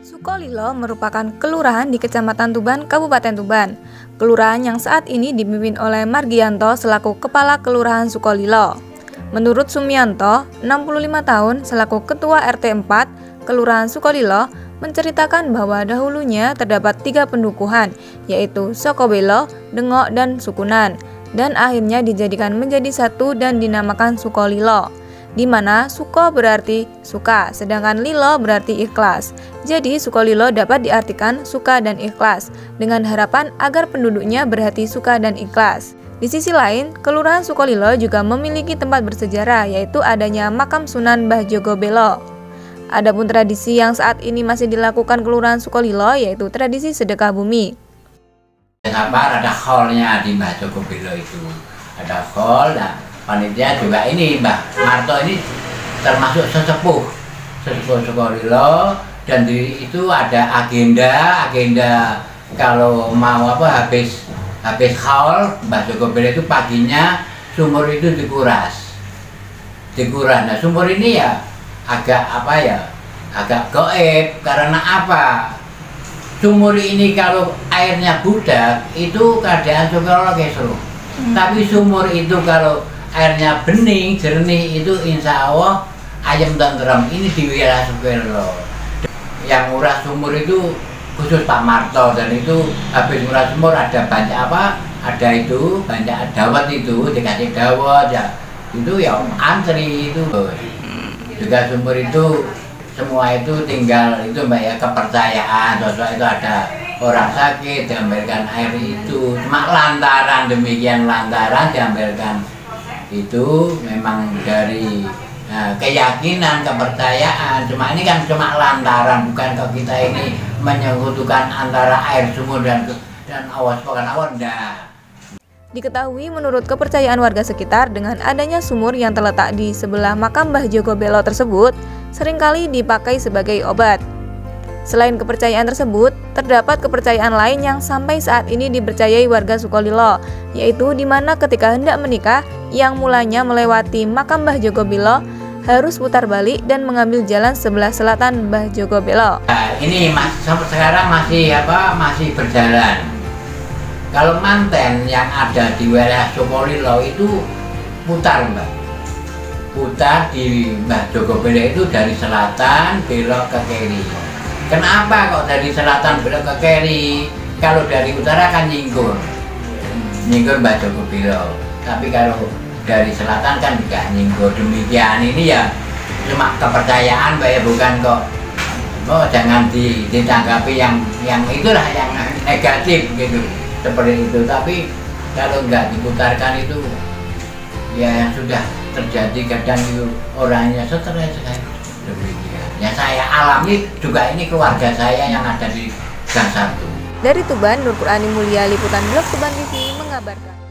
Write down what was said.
Sukolilo merupakan kelurahan di Kecamatan Tuban, Kabupaten Tuban. Kelurahan yang saat ini dipimpin oleh Margianto selaku Kepala Kelurahan Sukolilo. Menurut Sumianto, 65 tahun selaku Ketua RT 4 Kelurahan Sukolilo, menceritakan bahwa dahulunya terdapat 3 pendukuhan, yaitu Sokobelo, Dengok, dan Sukunan, dan akhirnya dijadikan menjadi satu dan dinamakan Sukolilo, di mana Suko berarti suka, sedangkan Lilo berarti ikhlas. Jadi Sukolilo dapat diartikan suka dan ikhlas, dengan harapan agar penduduknya berhati suka dan ikhlas. Di sisi lain, Kelurahan Sukolilo juga memiliki tempat bersejarah, yaitu adanya makam Sunan Mbah Jogobelo. Adapun tradisi yang saat ini masih dilakukan Kelurahan Sukolilo yaitu tradisi sedekah bumi. Kenapa ada hallnya di Mbah Jogobelo itu? Ada hall, nah panitia juga ini Mbah Marto ini termasuk sesepuh Sukolilo, dan di itu ada agenda kalau mau habis haul Mbah Jogobelo itu paginya sumur itu dikuras. Nah sumur ini ya agak goib karena apa? Sumur ini kalau airnya budak itu keadaan Sukolilo kesruh. Tapi sumur itu kalau airnya bening, jernih itu insya Allah ayam tentrem. Ini di wilayah Sukolilo. Yang murah sumur itu khusus Pak Marto, dan itu habis murah sumur ada banyak banyak dawet itu dikasih dawet ya, itu ya antri itu. Juga sumur itu semua itu tinggal itu Mbak ya, kepercayaan sosok itu ada orang sakit diambilkan air itu, cuma lantaran diambilkan itu memang dari keyakinan, kepercayaan. Cuma ini kan cuma lantaran, bukan kalau kita ini menyekutukan antara air sumur dan awas pokan awan, enggak. Diketahui menurut kepercayaan warga sekitar, dengan adanya sumur yang terletak di sebelah makam Mbah Jogobelo tersebut seringkali dipakai sebagai obat. Selain kepercayaan tersebut, terdapat kepercayaan lain yang sampai saat ini dipercayai warga Sukolilo, yaitu di mana ketika hendak menikah, yang mulanya melewati makam Mbah Jogobelo harus putar balik dan mengambil jalan sebelah selatan Mbah Jogobelo. Nah, ini sampai sekarang masih berjalan. Kalau manten yang ada di wilayah Sukolilo itu putar Mbak, putar di Mbah Jogobelo itu dari selatan belok ke kiri. Kenapa kok dari selatan belok ke kiri? Kalau dari utara kan nyinggur Mbah Jogobelo. Tapi kalau dari selatan kan juga nyinggur. Demikian ini ya cuma kepercayaan Mbak ya, bukan kok jangan ditanggapi yang itulah yang negatif gitu. Seperti itu, tapi kalau nggak diputarkan itu ya yang sudah terjadi, kadang itu orangnya stres sekali. Demikian ya saya alami juga, ini keluarga saya yang ada di Gang 1. Dari Tuban, Nur Qurani Mulia, Liputan Blog Tuban TV mengabarkan.